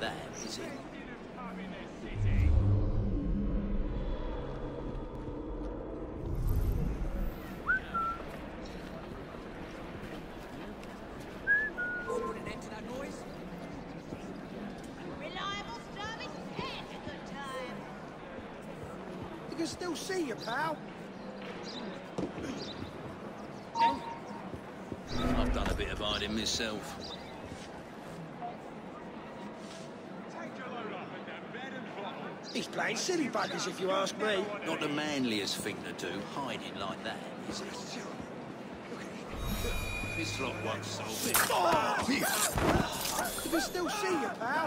that, is it? Put an end to that noise. Reliable service and a good time. You can still see you, pal. I've done a bit of hiding myself. He's playing silly buggers, if you ask me. Not the manliest thing to do, hiding like that, is it? This lot won't solve it. You can still see you, pal.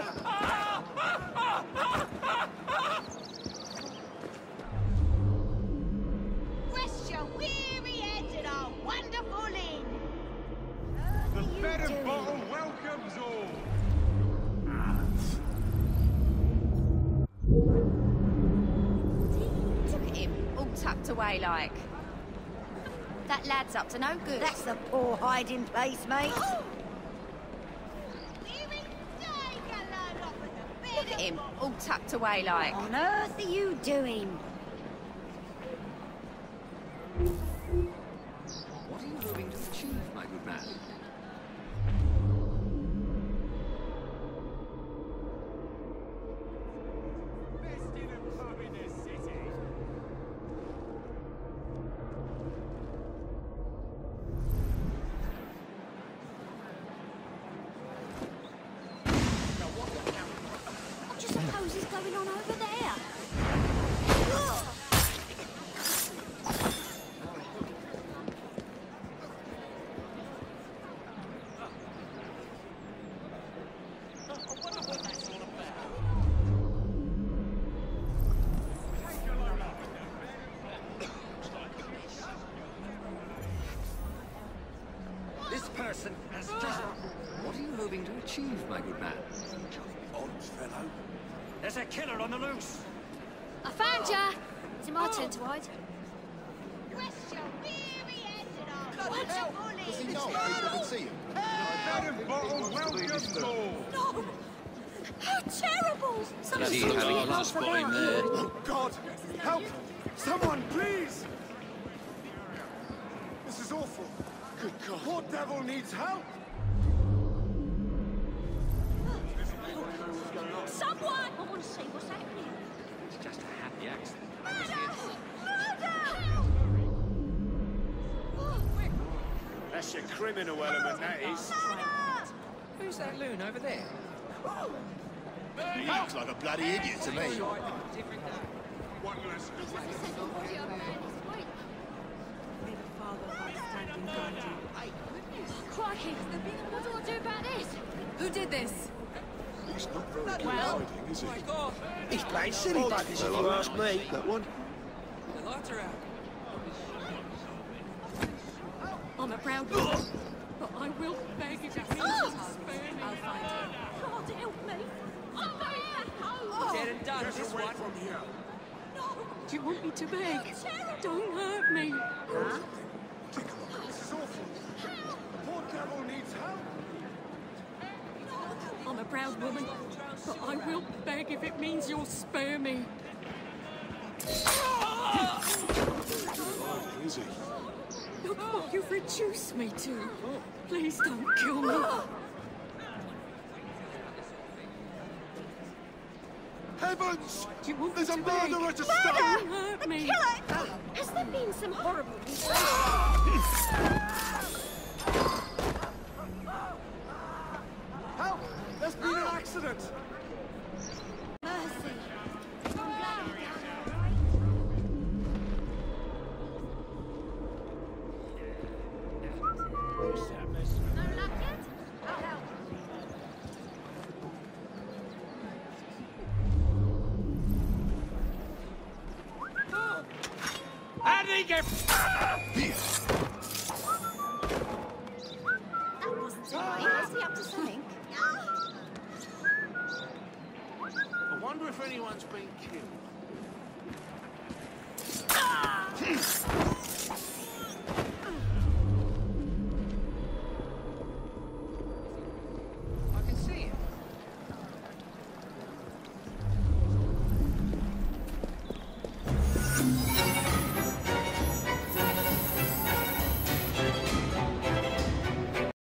Rest your weary heads in our wonderful inn. The bed and bottle welcomes all. Look at him, all tucked away like. That lad's up to no good. That's a poor hiding place, mate. Look at him, all tucked away like. What on earth are you doing? What are you hoping to achieve, my good man? Best in a pub in the city. What do you suppose is going on over there? This person has just... What are you hoping to achieve, my good man? Odds, fellow. There's a killer on the loose! I found ya! Is it my turn to hide? Rest your weary heads in our wonderful inn. Does he know? People can see him. Bed and bottle welcomes all. No! How terrible! Someone Bloody seems to hell, be I'll half spot about. him there. Oh, God! Help! Someone, please! This is awful. Good God. Poor devil needs help! Someone! I want to see what's happening. It's just a happy accident. That's your criminal element, that is. Who's that loon over there? He looks like a bloody idiot to me. One less. Crikey! What do I do about this? Who did this? He's not very good at hiding, is he? He's playing silly buggers, if you ask me. That one? The lights are out. I'm a proud woman, but I will beg if it means to spare me. God help me! I'm going back home! Dead and done, Get this away one. from here. Do you want me to beg? Don't hurt me. This is awful. The poor devil needs help. I'm a proud woman, but I will beg if it means you'll spare me. Is he? Look what you've reduced me to. Please don't kill me. Heavens! Do you want There's me a to beg? murderer to stop! Don't hurt me. Has there been some horrible Help! There's been an accident! mercy? No luck yet? I'll help. How did he get... That wasn't so bad. Is he up to something? I wonder if anyone's been killed.